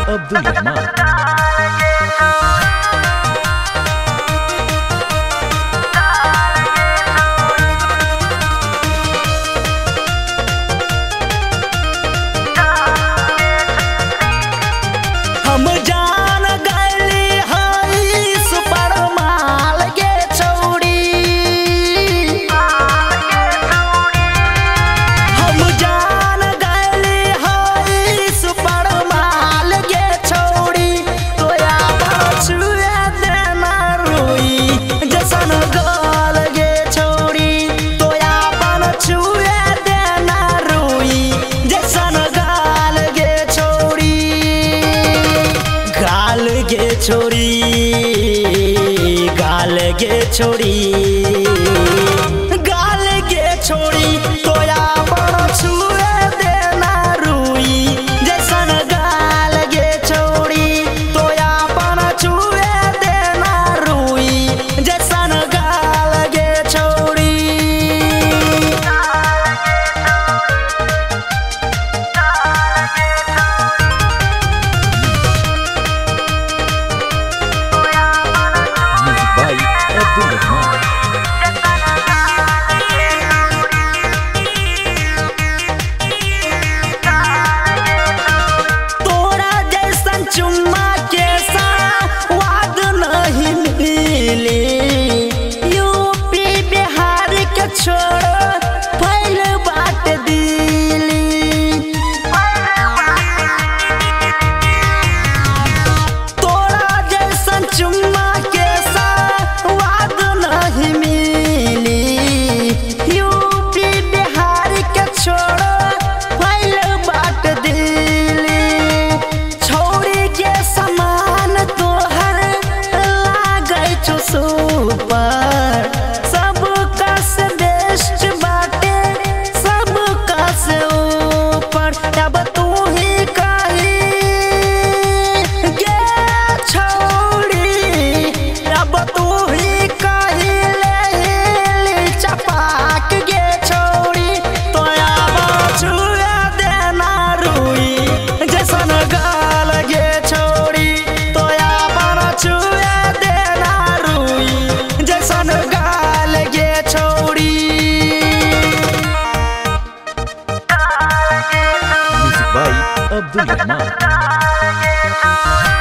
अब्दुल रहमान। हम जान गइली हई सुपर माल गे छौड़ी, हम जान गइली हई सुपर माल गे छौड़ी। तोया छुए देना रुई जैसन गाल गे छौड़ी, तोया छुए देना रुई जैसन गाल गे छौड़ी। गाल गे छोड़ी, गाल गे छोड़ी, गाल गे छोड़ी, तोया छुए देना रुई जैसन गाल गे छोड़ी, तोया छुए देना रुई जैसन गाल गे छोड़ी। Music by Abdul Rahman. तोरा जैसन चुम्मा के स्वाद नहीं मिली, यूपी बिहार के छोड़ फैल बाट दिली। तोरा जैसन चुम्मा के स्वाद नहीं मिली, यूपी बिहार के छोड़ फैल बाट दिली। छौरी के समान तोहर लागै छौ सुपर, सब कस बेस्ट बाटे सब कस ऊपर। अब तू ही कही गे छौरी, अब तू ही कही ले चपाक गे छौरी। तोया छुए देना रुई जैसन गाल गे छौरी, तोया छुए देना रुई जैसन गाल गे छौरी। Music by Abdul Rahman.